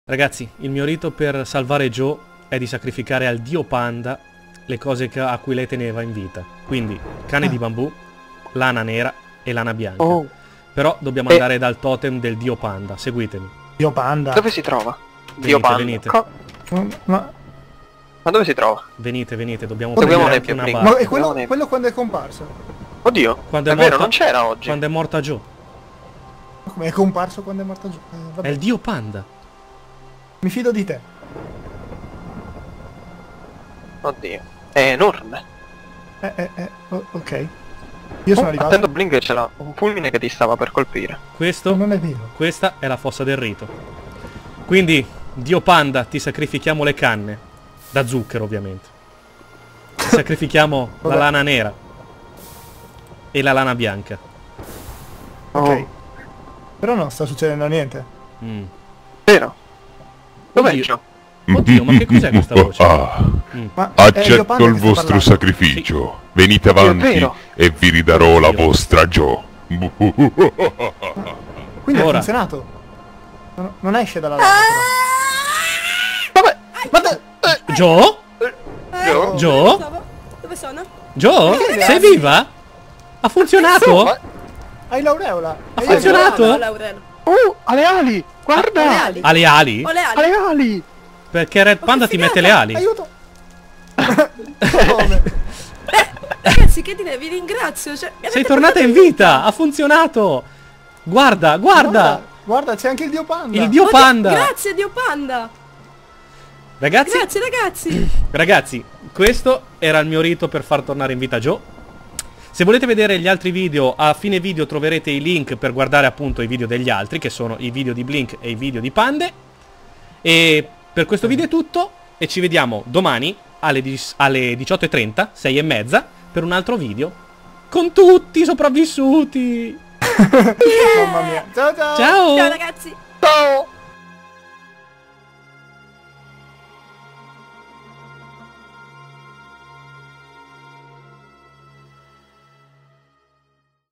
Ragazzi, il mio rito per salvare Joe è di sacrificare al dio panda le cose a cui lei teneva in vita. Quindi cane di bambù, lana nera e lana bianca. Però dobbiamo andare dal totem del dio panda. Seguitemi. Dio panda. Dove si trova? Venite, Dio panda. venite. Ma dove si trova? Venite, venite, dobbiamo Seguiamo prendere anche Nebbia una prima. Ma barca. è quello quando è comparso? Oddio, Quando è è vero, morta- non c'era oggi. Quando è morta Joe. Ma come è comparso quando è morto giù? È Vabbè, il dio panda. mi fido di te. Oddio, è enorme. Ok. Io sono arrivato. Attento Blink, c'era un fulmine che ti stava per colpire. Questo, Non è vero. questa è la fossa del rito. Quindi, dio panda, ti sacrifichiamo le canne. Da zucchero, ovviamente. Ti sacrifichiamo la Vabbè. lana nera. E la lana bianca. Ok. Però non sta succedendo niente. Mm. Vero? Dov'è Oddio. Joe? Oddio, ma che cos'è questa voce? Ma Accetto il vostro sacrificio. Venite avanti vero. e vi ridarò la Oddio. vostra Joe. Quindi Ora. ha funzionato. Non esce dalla lava Vabbè, Joe? Joe? Joe? Dove sono? Joe? Sei viva? Ha funzionato? Insomma, però. Hai l'aureola. Ha funzionato? Ho Laurel. ha le ali! Guarda! Ho le ali. Ha le ali? Ho le ali. Ha le ali! Perché Red Panda ti mette le ali. Aiuto. Come? Ragazzi, che dire, vi ringrazio. Cioè, mi Sei avete tornata in vita. Ha funzionato. Guarda, guarda. Guarda, c'è anche il dio panda. Il dio Oddio, panda. Grazie, Dio Panda. Ragazzi, Grazie, ragazzi. ragazzi, questo era il mio rito per far tornare in vita Joe. Se volete vedere gli altri video, a fine video troverete i link per guardare appunto i video degli altri, che sono i video di Blink e i video di Pande. E per questo video è tutto, e ci vediamo domani alle 18:30, 6:30, per un altro video con tutti i sopravvissuti. Mamma mia. Ciao ciao. Ciao! Ciao, ragazzi. Ciao!